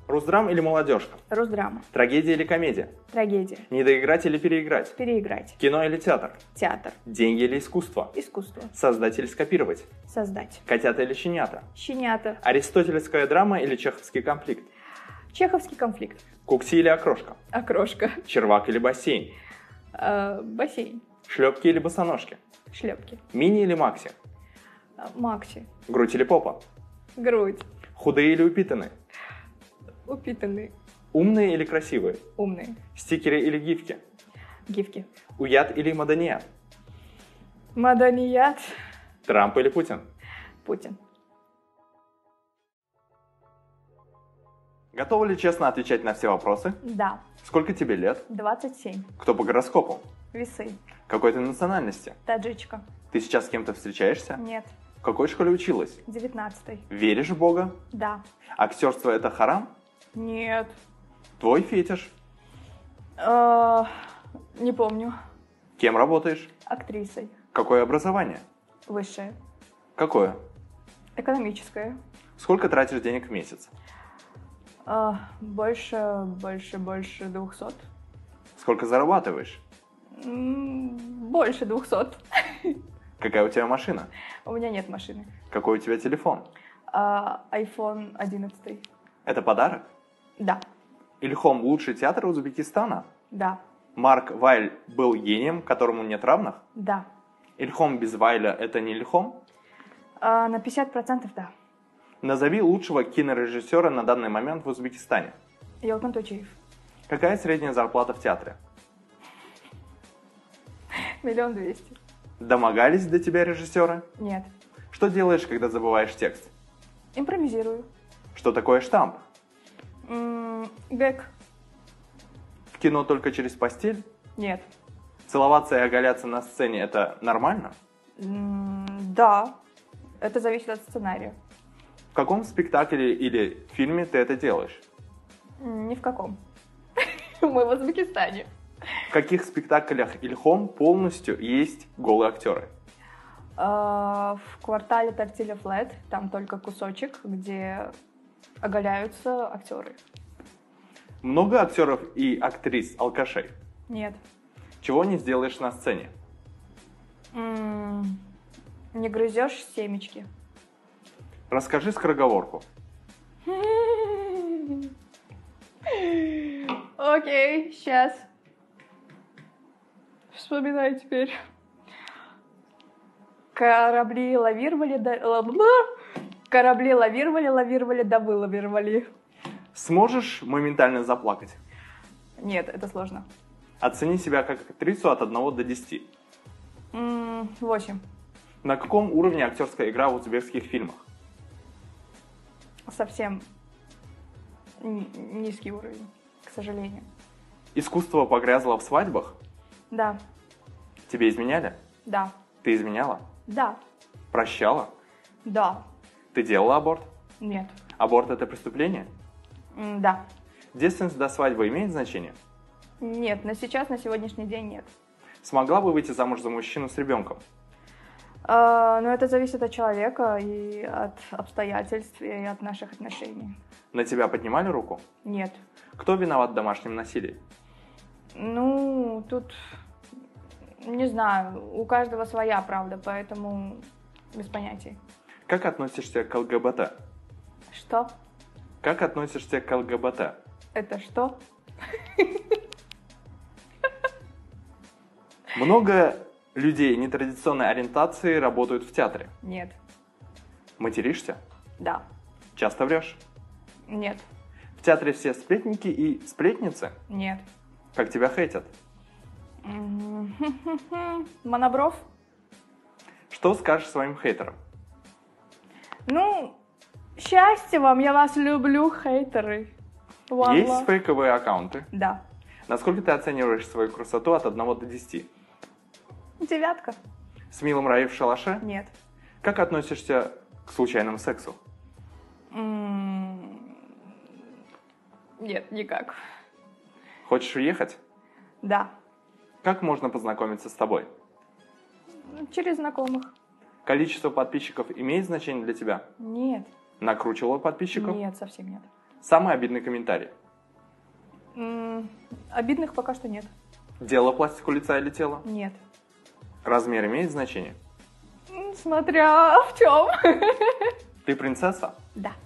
Русдрам или молодежка? Русдрама. Трагедия или комедия? Трагедия. Недоиграть или переиграть? Переиграть. Кино или театр? Театр. Деньги или искусство? Искусство. Создать или скопировать? Создать. Котята или щенята? Щенята. Аристотельская драма или чеховский конфликт? Чеховский конфликт. Кукси или окрошка? Окрошка. Червак или бассейн? Бассейн. Шлепки или босоножки? Шлепки. Мини или макси? Макси. Грудь или попа? Грудь. Худые или упитанные? Упитанный. Умные или красивые? Умный. Стикеры или гифки? Гифки. Уят или маданият? Маданият. Трамп или Путин? Путин. Готова ли честно отвечать на все вопросы? Да. Сколько тебе лет? 27. Кто по гороскопу? Весы. Какой ты национальности? Таджичка. Ты сейчас с кем-то встречаешься? Нет. В какой школе училась? 19. Веришь в Бога? Да. Актерство это харам? Нет. Твой фетиш? Не помню. Кем работаешь? Актрисой. Какое образование? Высшее. Какое? Экономическое. Сколько тратишь денег в месяц? Больше 200. Сколько зарабатываешь? Больше 200. Какая у тебя машина? У меня нет машины. Какой у тебя телефон? iPhone 11. Это подарок? Да. Ильхом лучший театр Узбекистана? Да. Марк Вайль был гением, которому нет равных? Да. Ильхом без Вайля это не Ильхом? На 50% да. Назови лучшего кинорежиссера на данный момент в Узбекистане. Елкин Тучиев. Какая средняя зарплата в театре? 1 200 000. Домогались до тебя режиссеры? Нет. Что делаешь, когда забываешь текст? Импровизирую. Что такое штамп? Гэг. В кино только через постель? Нет. Целоваться и оголяться на сцене это нормально? Да. Это зависит от сценария. В каком спектакле или фильме ты это делаешь? Ни в каком. Мы в Узбекистане. В каких спектаклях Ильхом полностью есть голые актеры? В квартале Тортилья Флэт, там только кусочек, где оголяются актеры. Много актеров и актрис алкашей? Нет. Чего не сделаешь на сцене? Не грызешь семечки. Расскажи скороговорку. Окей, сейчас. Вспоминай теперь. Корабли лавировали, да вылавировали. Сможешь моментально заплакать? Нет, это сложно. Оцени себя как актрису от 1 до 10. 8. На каком уровне актерская игра в узбекских фильмах? Совсем низкий уровень, к сожалению. Искусство погрязло в свадьбах? Да. Тебе изменяли? Да. Ты изменяла? Да. Прощала? Да. Ты делала аборт? Нет. Аборт это преступление? Да. Девственность до свадьбы имеет значение? Нет, на сегодняшний день нет. Смогла бы выйти замуж за мужчину с ребенком? Но это зависит от человека и от обстоятельств, и от наших отношений. На тебя поднимали руку? Нет. Кто виноват в домашнем насилии? Тут, не знаю, у каждого своя правда, поэтому без понятий. Как относишься к ЛГБТ? Что? Как относишься к ЛГБТ? Это что? Много людей нетрадиционной ориентации работают в театре. Нет. Материшься? Да. Часто врешь? Нет. В театре все сплетники и сплетницы? Нет. Как тебя хейтят? Монобров? Что скажешь своим хейтерам? Счастья вам, я вас люблю, хейтеры. One Есть love. фейковые аккаунты? Да. Насколько ты оцениваешь свою красоту от 1 до 10? 9. С милым Раи в шалаше? Нет. Как относишься к случайному сексу? Нет, никак. Хочешь уехать? Да. Как можно познакомиться с тобой? Через знакомых. Количество подписчиков имеет значение для тебя? Нет. Накручивала подписчиков? Нет, совсем нет. Самый обидный комментарий. Обидных пока что нет. Дело пластику лица или тела? Нет. Размер имеет значение? Смотря в чем. Ты принцесса? Да.